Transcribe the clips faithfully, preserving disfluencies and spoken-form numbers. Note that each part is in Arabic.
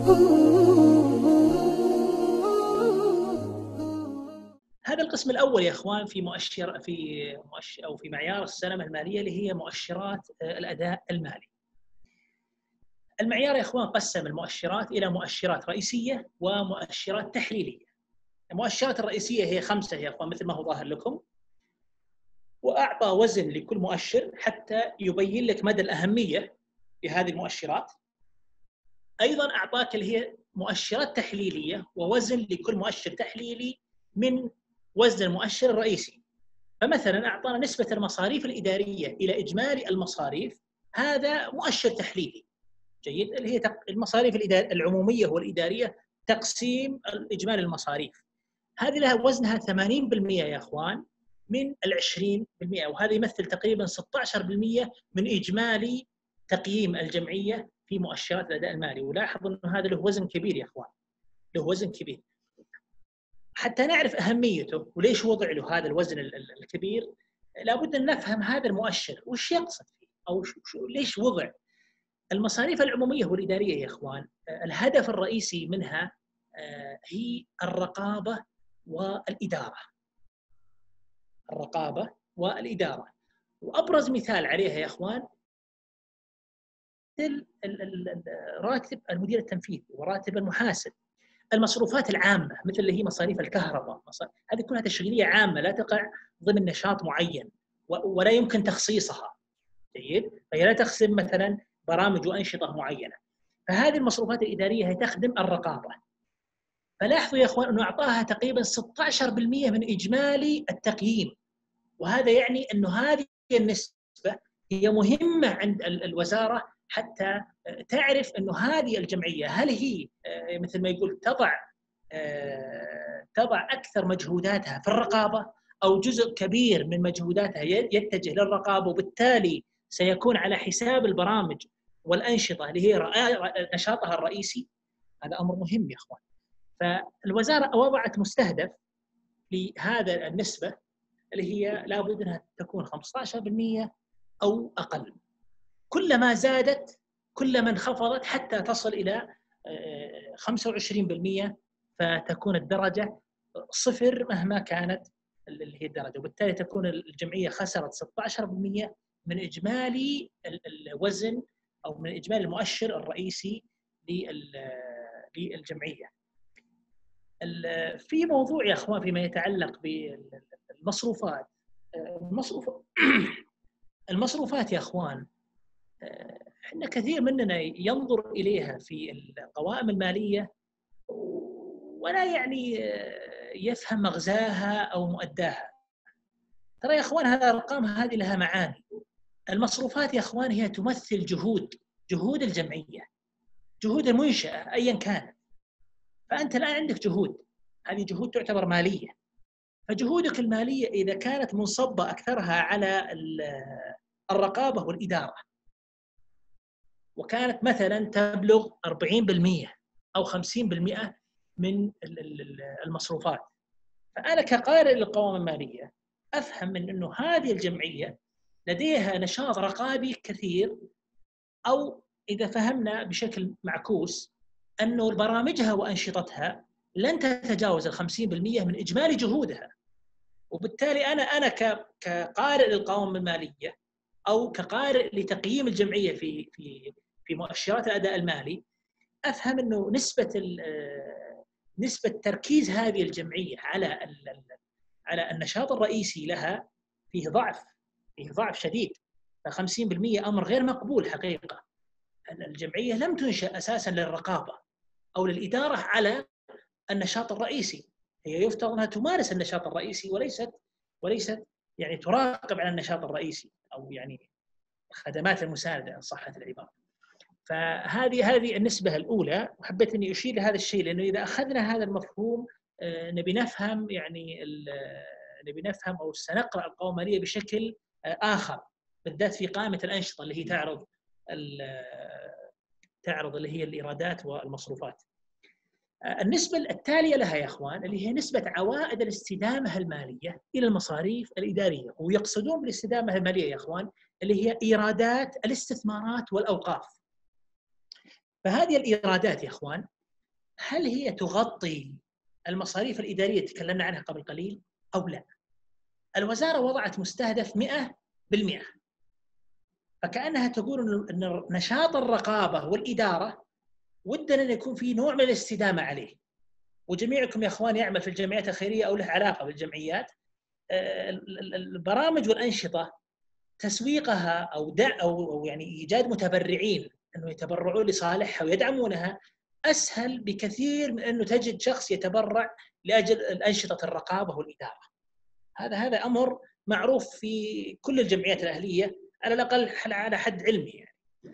هذا القسم الأول يا إخوان في مؤشر في مؤشر أو في معيار السلامة المالية اللي هي مؤشرات الأداء المالي. المعيار يا إخوان قسم المؤشرات إلى مؤشرات رئيسية ومؤشرات تحليلية. المؤشرات الرئيسية هي خمسة يا إخوان مثل ما هو ظاهر لكم، وأعطى وزن لكل مؤشر حتى يبين لك مدى الأهمية لهذه المؤشرات. أيضا أعطاك اللي هي مؤشرات تحليلية ووزن لكل مؤشر تحليلي من وزن المؤشر الرئيسي. فمثلا أعطانا نسبة المصاريف الإدارية إلى إجمالي المصاريف، هذا مؤشر تحليلي جيد، اللي هي المصاريف العمومية والإدارية تقسيم إجمالي المصاريف، هذه لها وزنها ثمانين بالمئة يا أخوان من العشرين بالمئة، وهذا يمثل تقريبا ستة عشر بالمئة من إجمالي تقييم الجمعية في مؤشرات الأداء المالي. ولاحظ أنه هذا له وزن كبير يا أخوان، له وزن كبير. حتى نعرف أهميته وليش وضع له هذا الوزن الكبير، لابد أن نفهم هذا المؤشر وش يقصد فيه أو ليش وضع. المصاريف العمومية والإدارية يا إخوان الهدف الرئيسي منها هي الرقابة والإدارة. الرقابة والإدارة، وأبرز مثال عليها يا إخوان راتب المدير التنفيذي وراتب المحاسب. المصروفات العامة مثل اللي هي مصاريف الكهرباء، هذه كلها تشغيلية عامة لا تقع ضمن نشاط معين ولا يمكن تخصيصها جيد، فهي لا تخدم مثلا برامج وأنشطة معينة. فهذه المصروفات الإدارية هي تخدم الرقابة. فلاحظوا يا أخوان أنه أعطاها تقريبا ستة عشر بالمئة من إجمالي التقييم، وهذا يعني أنه هذه النسبة هي مهمة عند الوزارة حتى تعرف أنه هذه الجمعية هل هي مثل ما يقول تضع تضع أكثر مجهوداتها في الرقابة أو جزء كبير من مجهوداتها يتجه للرقابة، وبالتالي سيكون على حساب البرامج والأنشطة اللي هي نشاطها الرئيسي. هذا أمر مهم يا أخوان. فالوزارة وضعت مستهدف لهذا النسبة اللي هي لابد أنها تكون خمسة عشر بالمئة أو أقل. كلما زادت كلما انخفضت حتى تصل إلى خمسة وعشرين بالمئة، فتكون الدرجة صفر مهما كانت اللي هي الدرجة، وبالتالي تكون الجمعية خسرت ستة عشر بالمئة من إجمالي الوزن أو من إجمالي المؤشر الرئيسي للجمعية. في موضوع يا أخوان فيما يتعلق بالمصروفات، المصروفات المصروفات يا أخوان إحنا كثير مننا ينظر إليها في القوائم المالية ولا يعني يفهم مغزاها أو مؤداها. ترى يا أخوان هذا الأرقام هذه لها معاني. المصروفات يا أخوان هي تمثل جهود جهود الجمعية، جهود المنشأة أيا كانت. فأنت الآن عندك جهود، هذه جهود تعتبر مالية. فجهودك المالية إذا كانت منصبة أكثرها على الرقابة والإدارة وكانت مثلا تبلغ أربعين بالمئة أو خمسين بالمئة من المصروفات، فأنا كقارئ للقوائم المالية أفهم من أنه هذه الجمعية لديها نشاط رقابي كثير، أو إذا فهمنا بشكل معكوس أنه برامجها وأنشطتها لن تتجاوز الخمسين بالمئة من إجمالي جهودها. وبالتالي أنا أنا كقارئ للقوائم المالية أو كقارئ لتقييم الجمعية في في في مؤشرات الأداء المالي أفهم أنه نسبة نسبة تركيز هذه الجمعية على على النشاط الرئيسي لها فيه ضعف فيه ضعف شديد. فخمسين بالمئة أمر غير مقبول حقيقة. الجمعية لم تنشأ أساساً للرقابة أو للإدارة على النشاط الرئيسي، هي يفترض أنها تمارس النشاط الرئيسي وليست وليست يعني تراقب على النشاط الرئيسي أو يعني خدمات المساندة إن صحت العبارة. فهذه هذه النسبة الأولى، وحبيت أني أشير لهذا الشيء لأنه إذا أخذنا هذا المفهوم نبي نفهم يعني نبي نفهم أو سنقرأ القوائم المالية بشكل آخر، بالذات في قائمة الأنشطة اللي هي تعرض تعرض اللي هي الإيرادات والمصروفات. النسبة التالية لها يا أخوان اللي هي نسبة عوائد الاستدامة المالية إلى المصاريف الإدارية، ويقصدون بالاستدامة المالية يا أخوان اللي هي إيرادات الاستثمارات والأوقاف. فهذه الإيرادات يا أخوان هل هي تغطي المصاريف الإدارية اللي تكلمنا عنها قبل قليل أو لا؟ الوزارة وضعت مستهدف مئة بالمئة، فكأنها تقول أن نشاط الرقابة والإدارة ودنا أن يكون في نوع من الاستدامة عليه. وجميعكم يا أخوان يعمل في الجمعيات الخيرية أو له علاقة بالجمعيات، البرامج والأنشطة تسويقها أو دع أو, أو يعني إيجاد متبرعين أنه يتبرعون لصالحها ويدعمونها أسهل بكثير من أنه تجد شخص يتبرع لأجل الأنشطة الرقابة والإدارة. هذا هذا أمر معروف في كل الجمعيات الأهلية على الأقل على حد علمي يعني.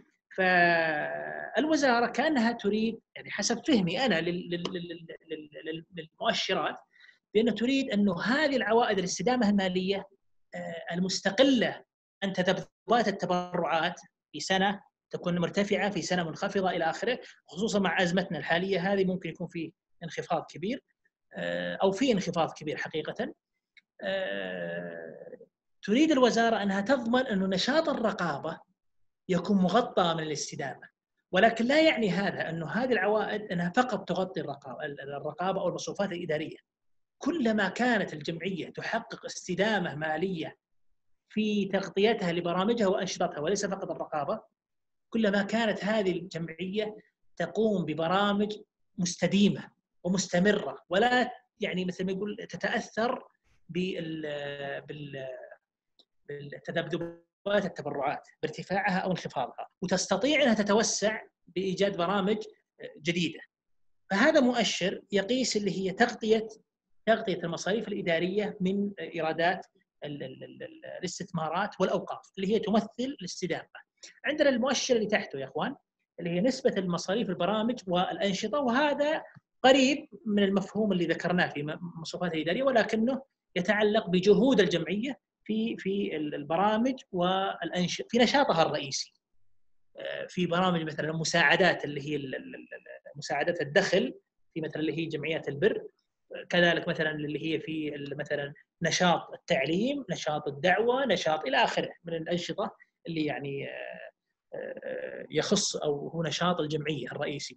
فالوزارة كأنها تريد، يعني حسب فهمي أنا للمؤشرات، بأنه تريد أنه هذه العوائد الاستدامة المالية المستقلة عن تذبذبات التبرعات في سنة تكون مرتفعة، في سنة منخفضة إلى آخره، خصوصا مع أزمتنا الحالية هذه ممكن يكون في انخفاض كبير أو في انخفاض كبير حقيقة. تريد الوزارة أنها تضمن أنه نشاط الرقابة يكون مغطى من الاستدامة، ولكن لا يعني هذا أنه هذه العوائد أنها فقط تغطي الرقابة الرقابة أو المصروفات الإدارية. كلما كانت الجمعية تحقق استدامة مالية في تغطيتها لبرامجها وأنشطتها وليس فقط الرقابة، كلما كانت هذه الجمعية تقوم ببرامج مستديمة ومستمرة، ولا يعني مثل ما يقول تتأثر بالتذبذبات التبرعات بارتفاعها أو انخفاضها، وتستطيع أنها تتوسع بإيجاد برامج جديدة. فهذا مؤشر يقيس اللي هي تغطية تغطية المصاريف الإدارية من إيرادات الاستثمارات والأوقاف اللي هي تمثل الاستدامة. عندنا المؤشر اللي تحته يا أخوان اللي هي نسبة المصاريف البرامج والأنشطة، وهذا قريب من المفهوم اللي ذكرناه في المصروفات الإدارية، ولكنه يتعلق بجهود الجمعية في في البرامج والأنشطة في نشاطها الرئيسي. في برامج مثلا المساعدات اللي هي مساعدات الدخل في مثلا اللي هي جمعيات البر، كذلك مثلا اللي هي في مثلا نشاط التعليم، نشاط الدعوة، نشاط إلى آخره من الأنشطة اللي يعني يخص أو هو نشاط الجمعية الرئيسي.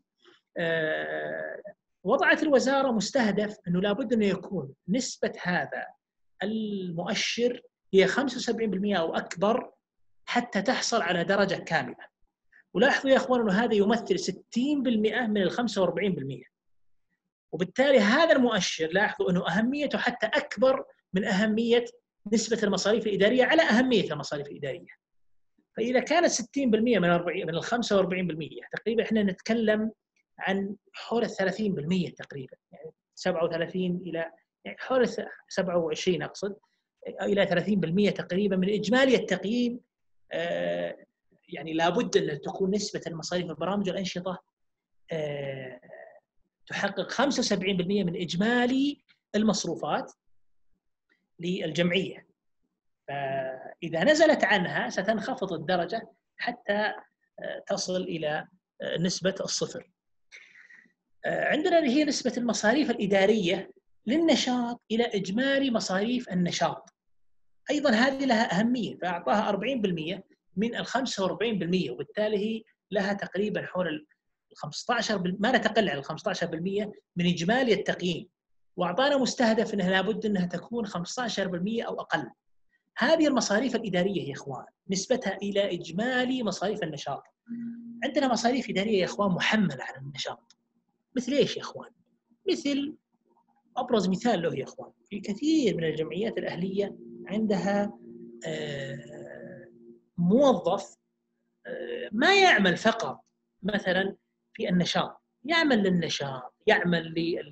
وضعت الوزارة مستهدف أنه لابد أن يكون نسبة هذا المؤشر هي خمسة وسبعين بالمئة أو أكبر حتى تحصل على درجة كاملة. ولاحظوا يا أخوان أنه هذا يمثل ستين بالمئة من الخمسة وأربعين بالمئة، وبالتالي هذا المؤشر لاحظوا أنه أهميته حتى أكبر من أهمية نسبة المصاريف الإدارية على أهمية المصاريف الإدارية. فإذا كانت ستين بالمئة من من ال خمسة وأربعين بالمئة تقريبا إحنا نتكلم عن حول الثلاثين بالمئة تقريبا، يعني سبعة وثلاثين إلى يعني حول سبعة وعشرين أقصد إلى ثلاثين بالمئة تقريبا من إجمالي التقييم. آه يعني لابد أن تكون نسبة المصاريف والبرامج والأنشطة آه تحقق خمسة وسبعين بالمئة من إجمالي المصروفات للجمعية. فإذا نزلت عنها ستنخفض الدرجة حتى تصل إلى نسبة الصفر. عندنا اللي هي نسبة المصاريف الإدارية للنشاط إلى إجمالي مصاريف النشاط، أيضا هذه لها أهمية، فأعطاها أربعين بالمئة من ال خمسة وأربعين بالمئة، وبالتالي هي لها تقريبا حول ال خمسة عشر بالمئة ما لا تقل عن ال خمسة عشر بالمئة من إجمالي التقييم، وأعطانا مستهدف أنها لابد أنها تكون خمسة عشر بالمئة أو أقل. هذه المصاريف الإدارية يا إخوان نسبتها إلى إجمالي مصاريف النشاط. عندنا مصاريف إدارية يا إخوان محملة على النشاط، مثل إيش يا إخوان؟ مثل أبرز مثال له يا إخوان في كثير من الجمعيات الأهلية عندها موظف ما يعمل فقط مثلا في النشاط، يعمل للنشاط، يعمل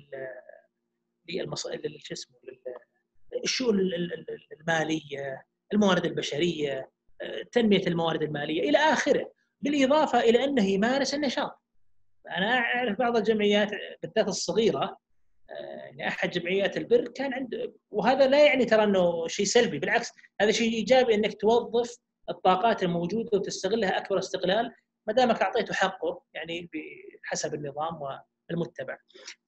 للمصائل شو اسمه الشؤون المالية، الموارد البشرية، تنمية الموارد المالية إلى آخره، بالإضافة إلى أنه يمارس النشاط. أنا أعرف بعض الجمعيات بالذات الصغيرة، يعني أحد جمعيات البر كان عنده، وهذا لا يعني ترى أنه شيء سلبي، بالعكس هذا شيء إيجابي أنك توظف الطاقات الموجودة وتستغلها أكبر استغلال ما دامك أعطيته حقه يعني بحسب النظام والمتبع.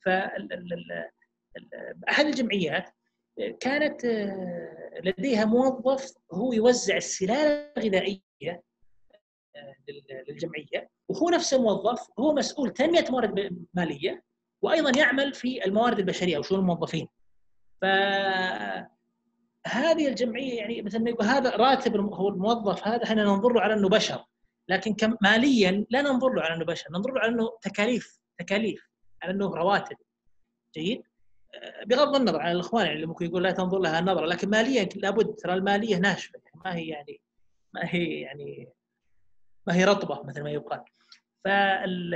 فأحد الجمعيات كانت لديها موظف هو يوزع السلال الغذائية للجمعية، وهو نفس الموظف هو مسؤول تنمية موارد مالية وايضا يعمل في الموارد البشريه او شؤون الموظفين. فهذه الجمعيه يعني مثل ما يقول هذا راتب هو الموظف هذا احنا ننظر له على انه بشر، لكن ماليا لا ننظر له على انه بشر، ننظر له على انه تكاليف تكاليف على انه رواتب. جيد. بغض النظر عن الاخوان يعني اللي ممكن يقول لا تنظر لها النظره، لكن ماليا لابد، ترى الماليه ناشفه يعني ما هي يعني ما هي يعني ما هي رطبه مثل ما يقال. فال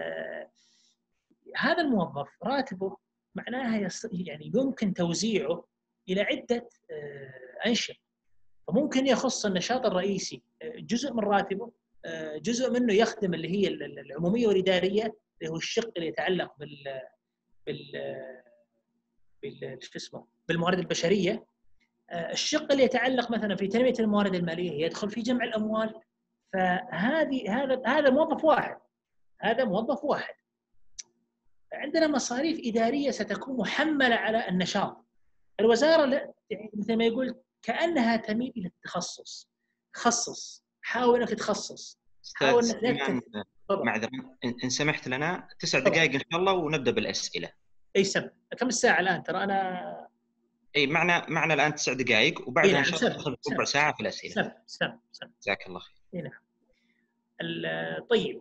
هذا الموظف راتبه معناها يعني يمكن توزيعه الى عده انشطه، فممكن يخص النشاط الرئيسي جزء من راتبه، جزء منه يخدم اللي هي العموميه والاداريه اللي هو الشق اللي يتعلق بال بال بال شو اسمه بالموارد البشريه، الشق اللي يتعلق مثلا في تنميه الموارد الماليه يدخل في جمع الاموال. فهذه هذا هذا موظف واحد، هذا موظف واحد. عندنا مصاريف اداريه ستكون محمله على النشاط. الوزاره يعني مثل ما يقول كانها تميل الى التخصص. خصص، حاول انك تخصص، حاول استاذ سليمان معذره ان سمحت لنا تسع دقائق ان شاء الله ونبدا بالاسئله. اي سم كم الساعه الان؟ ترى انا اي معنا معنا الان تسع دقائق وبعدها نعم ان شاء الله ناخذ ربع ساعه في الاسئله. سم سم سم جزاك الله خير. اي نعم. طيب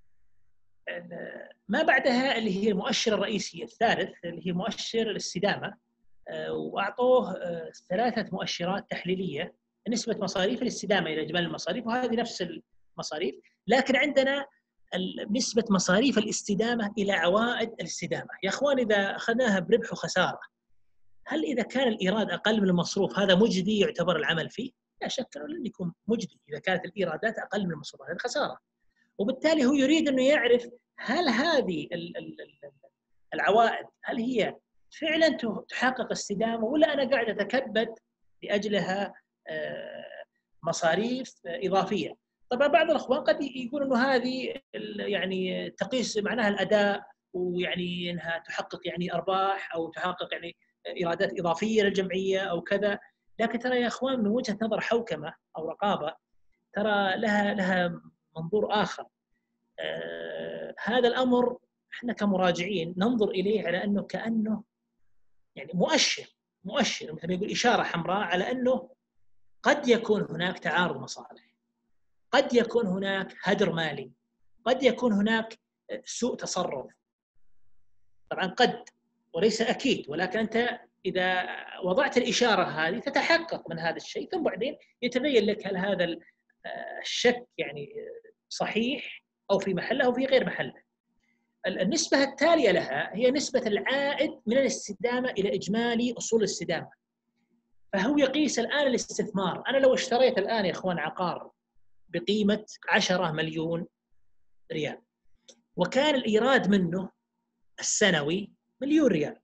ما بعدها اللي هي المؤشر الرئيسي الثالث اللي هي مؤشر الاستدامه، واعطوه ثلاثه مؤشرات تحليليه: نسبه مصاريف الاستدامه الى اجمالي المصاريف، وهذه نفس المصاريف، لكن عندنا نسبه مصاريف الاستدامه الى عوائد الاستدامه. يا اخوان اذا اخذناها بربح وخساره، هل اذا كان الايراد اقل من المصروف هذا مجدي يعتبر العمل فيه؟ لا شك انه لن يكون مجدي اذا كانت الايرادات اقل من المصروفات، هذه خساره. وبالتالي هو يريد انه يعرف هل هذه العوائد هل هي فعلا تحقق استدامه ولا انا قاعد اتكبد لاجلها مصاريف اضافيه. طبعا بعض الاخوان قد يقول انه هذه يعني تقيس معناها الاداء، ويعني انها تحقق يعني ارباح او تحقق يعني ايرادات اضافيه للجمعيه او كذا، لكن ترى يا اخوان من وجهه نظر حوكمه او رقابه ترى لها لها منظور اخر. آه هذا الامر احنا كمراجعين ننظر اليه على انه كانه يعني مؤشر مؤشر مثل ما يقول اشاره حمراء على انه قد يكون هناك تعارض مصالح، قد يكون هناك هدر مالي، قد يكون هناك سوء تصرف. طبعا قد وليس اكيد، ولكن انت اذا وضعت الاشاره هذه تتحقق من هذا الشيء، ثم بعدين يتبين لك هل هذا الشك يعني صحيح او في محله او في غير محله. النسبه التاليه لها هي نسبه العائد من الاستدامه الى اجمالي اصول الاستدامه. فهو يقيس الان الاستثمار. انا لو اشتريت الان يا اخوان عقار بقيمه عشرة مليون ريال وكان الايراد منه السنوي مليون ريال،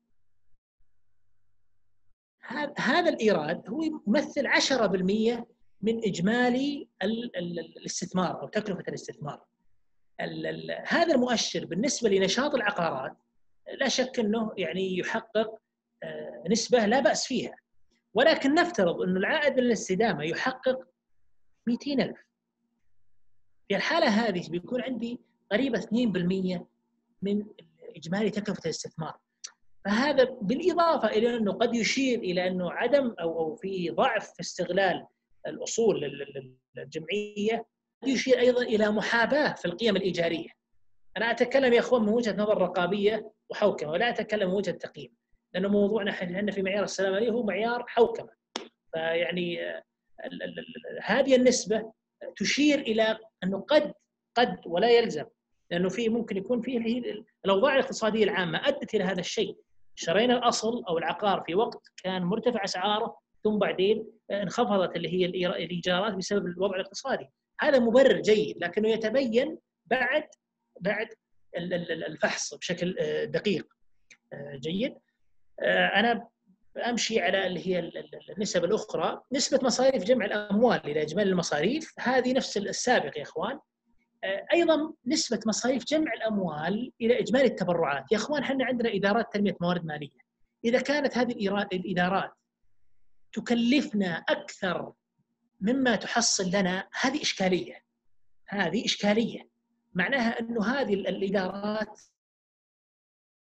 هذا الايراد هو يمثل عشرة بالمئة من اجمالي الاستثمار او تكلفه الاستثمار. هذا المؤشر بالنسبه لنشاط العقارات لا شك انه يعني يحقق نسبه لا باس فيها، ولكن نفترض انه العائد من الاستدامه يحقق مئتين ألف. في الحاله هذه بيكون عندي قريبه اثنين بالمئة من اجمالي تكلفه الاستثمار. فهذا بالاضافه الى انه قد يشير الى انه عدم او او في ضعف في استغلال الاصول الجمعيه، يشير ايضا الى محاباه في القيم الايجاريه. انا اتكلم يا اخوان من وجهه نظر رقابيه وحوكمه، ولا اتكلم من وجهه تقييم، لانه موضوعنا احنا في معيار السلامه هو معيار حوكمه. فيعني هذه النسبه تشير الى انه قد قد ولا يلزم، لانه في ممكن يكون فيه الاوضاع الاقتصاديه العامه ادت الى هذا الشيء. شرينا الاصل او العقار في وقت كان مرتفع اسعاره، ثم بعدين انخفضت اللي هي الايجارات بسبب الوضع الاقتصادي. هذا مبرر جيد، لكنه يتبين بعد بعد الفحص بشكل دقيق. جيد. انا امشي على اللي هي النسب الاخرى. نسبه مصاريف جمع الاموال الى اجمالي المصاريف هذه نفس السابق يا اخوان. ايضا نسبه مصاريف جمع الاموال الى اجمالي التبرعات. يا اخوان احنا عندنا ادارات تنميه موارد ماليه، اذا كانت هذه الادارات تكلفنا اكثر مما تحصل لنا هذه اشكاليه، هذه اشكاليه. معناها انه هذه الادارات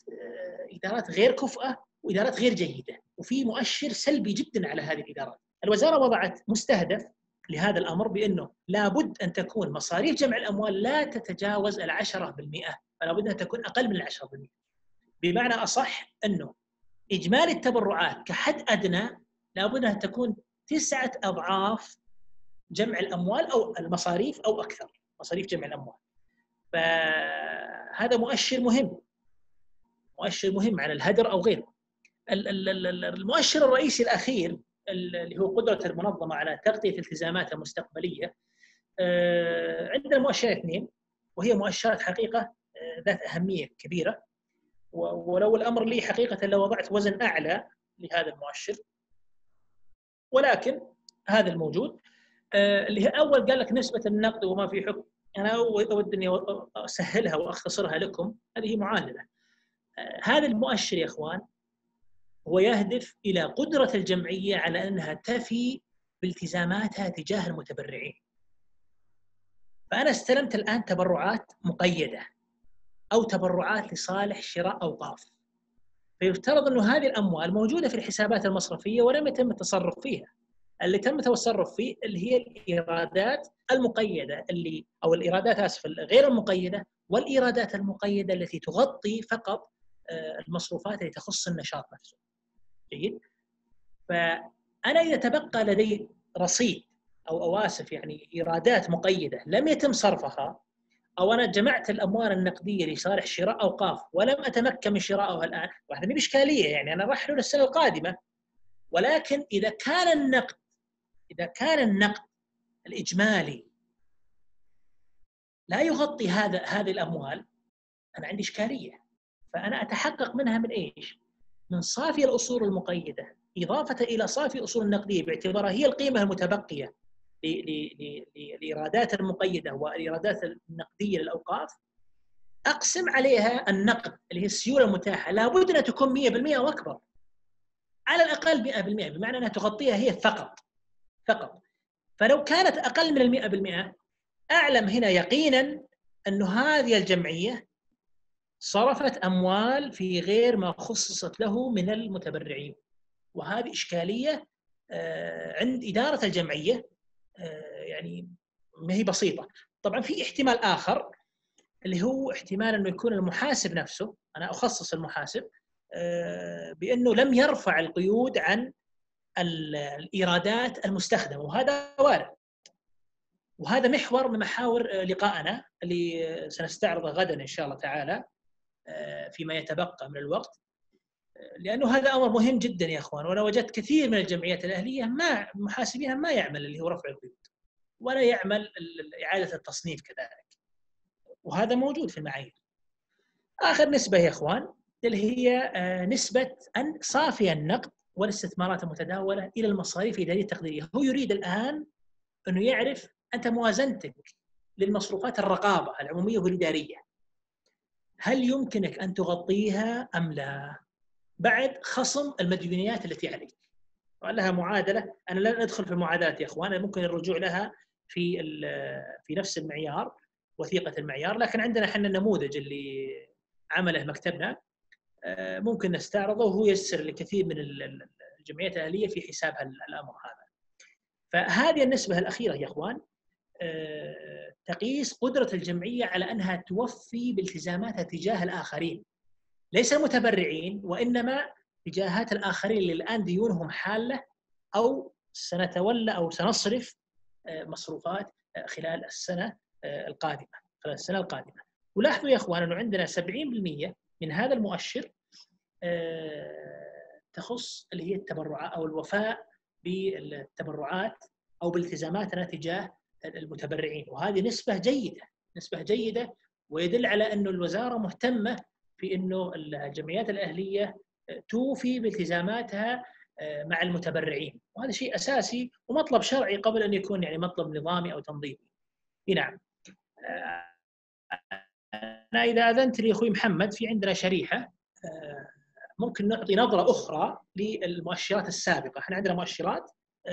ادارات غير كفؤه وادارات غير جيده، وفي مؤشر سلبي جدا على هذه الادارات. الوزاره وضعت مستهدف لهذا الامر بانه لابد ان تكون مصاريف جمع الاموال لا تتجاوز العشرة بالمئة، فلا بد ان تكون اقل من العشرة بالمئة. بمعنى اصح انه اجمالي التبرعات كحد ادنى لابد ان تكون تسعه اضعاف جمع الاموال او المصاريف او اكثر، مصاريف جمع الاموال. فهذا مؤشر مهم، مؤشر مهم على الهدر او غيره. المؤشر الرئيسي الاخير اللي هو قدره المنظمه على تغطيه التزاماتها المستقبليه، عندنا مؤشرات اثنين، وهي مؤشرات حقيقه ذات اهميه كبيره، ولو الامر لي حقيقه لو وضعت وزن اعلى لهذا المؤشر، ولكن هذا الموجود. اللي هي اول قال لك نسبه النقد وما في حكم. انا اود اني اسهلها واختصرها لكم. هذه معادله. هذا المؤشر يا اخوان هو يهدف الى قدره الجمعيه على انها تفي بالتزاماتها تجاه المتبرعين. فانا استلمت الان تبرعات مقيده او تبرعات لصالح شراء اوقاف، فيفترض انه هذه الاموال موجوده في الحسابات المصرفيه ولم يتم التصرف فيها. اللي تم التصرف فيه اللي هي الايرادات المقيده اللي او الايرادات اسف غير المقيده، والايرادات المقيده التي تغطي فقط المصروفات اللي تخص النشاط نفسه. جيد؟ فانا اذا تبقى لدي رصيد او اواسف يعني ايرادات مقيده لم يتم صرفها، او انا جمعت الاموال النقديه لصالح شراء اوقاف ولم اتمكن من شرائها الان، وهذا مو اشكاليه يعني انا راح له للسنه القادمه. ولكن اذا كان النقد إذا كان النقد الإجمالي لا يغطي هذا هذه الأموال، أنا عندي إشكالية. فأنا أتحقق منها من إيش؟ من صافي الأصول المقيدة إضافة إلى صافي الأصول النقدية باعتبارها هي القيمة المتبقية للإيرادات المقيدة والإيرادات النقدية للأوقاف. أقسم عليها النقد اللي هي السيولة المتاحة لابد أن تكون مئة بالمئة وأكبر، على الأقل مئة بالمئة، بمعنى أنها تغطيها هي فقط فقط. فلو كانت أقل من المئة بالمئة أعلم هنا يقيناً أن هذه الجمعية صرفت أموال في غير ما خصصت له من المتبرعين، وهذه إشكالية عند إدارة الجمعية يعني ما هي بسيطة. طبعاً في احتمال آخر اللي هو احتمال أنه يكون المحاسب نفسه، أنا أخصص المحاسب بأنه لم يرفع القيود عن الإيرادات المستخدمة، وهذا وارد. وهذا محور من محاور لقائنا اللي سنستعرضه غدا إن شاء الله تعالى فيما يتبقى من الوقت، لأنه هذا أمر مهم جدا يا أخوان. وأنا وجدت كثير من الجمعيات الأهلية ما محاسبينها ما يعمل اللي هو رفع القيود ولا يعمل إعادة التصنيف كذلك، وهذا موجود في المعايير. آخر نسبة يا أخوان اللي هي نسبة أن صافي النقد والاستثمارات المتداولة إلى المصاريف الإدارية التقديرية. هو يريد الآن أنه يعرف أنت موازنتك للمصروفات الرقابة العمومية والإدارية هل يمكنك أن تغطيها أم لا بعد خصم المديونيات التي عليك. لها معادلة، أنا لن أدخل في المعادلات يا أخوان، ممكن الرجوع لها في في نفس المعيار، وثيقة المعيار، لكن عندنا احنا النموذج اللي عمله مكتبنا ممكن نستعرضه وهو يسر لكثير من الجمعيات الأهلية في حساب الأمر هذا. فهذه النسبة الأخيرة يا أخوان تقيس قدرة الجمعية على أنها توفي بالتزاماتها تجاه الآخرين، ليس المتبرعين وإنما تجاهات الآخرين اللي الآن ديونهم حالة أو سنتولى أو سنصرف مصروفات خلال السنة القادمة خلال السنة القادمة. ولاحظوا يا أخوان أنه عندنا سبعين بالمئة من هذا المؤشر تخص اللي هي التبرعات أو الوفاء بالتبرعات أو بالتزاماتنا تجاه المتبرعين، وهذه نسبة جيدة نسبة جيدة ويدل على أنه الوزارة مهتمة في أنه الجمعيات الأهلية توفي بالتزاماتها مع المتبرعين، وهذا شيء أساسي ومطلب شرعي قبل أن يكون يعني مطلب نظامي أو تنظيمي. نعم، أنا إذا أذنت لي أخوي محمد في عندنا شريحة ممكن نعطي نظرة أخرى للمؤشرات السابقة. احنا عندنا مؤشرات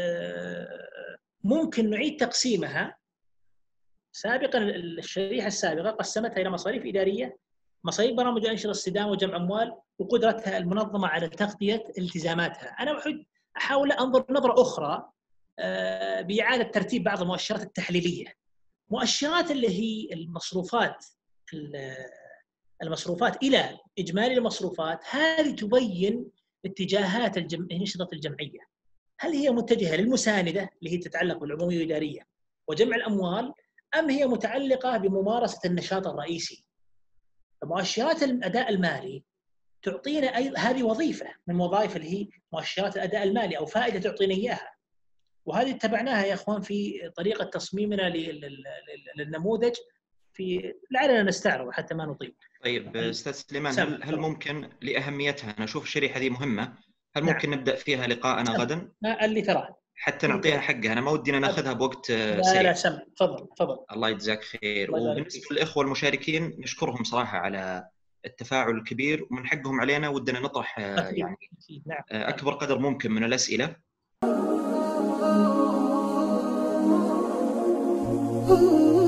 ممكن نعيد تقسيمها. سابقا الشريحة السابقة قسمتها إلى مصاريف إدارية مصاريف برامج الأنشطة استدامة وجمع أموال وقدرتها المنظمة على تغطية التزاماتها. أنا أحاول أنظر نظرة أخرى بإعادة ترتيب بعض المؤشرات التحليلية. مؤشرات اللي هي المصروفات المصروفات إلى إجمالي المصروفات، هذه تبين اتجاهات الأنشطة الجمعية. هل هي متجهة للمساندة اللي هي تتعلق بالعمومية الإدارية وجمع الأموال، أم هي متعلقة بممارسة النشاط الرئيسي؟ مؤشرات الأداء المالي تعطينا أي هذه وظيفة من وظائف اللي هي مؤشرات الأداء المالي أو فائدة تعطينا إياها، وهذه اتبعناها يا أخوان في طريقة تصميمنا للنموذج في لعلنا نستعرض حتى ما نطيل. طيب أستاذ سليمان، هل هل ممكن لأهميتها، أنا أشوف الشريحة هذه مهمة، هل نعم. ممكن نبدأ فيها لقاءنا سم. غدا؟ اللي تراه حتى نعطيها حقها، أنا ما ودينا ناخذها بوقت سريع. لا لا سم، تفضل تفضل. الله يجزاك خير. وبالنسبة للإخوة المشاركين نشكرهم صراحة على التفاعل الكبير، ومن حقهم علينا ودنا نطرح أكيد. يعني أكيد. نعم. أكبر قدر ممكن من الأسئلة.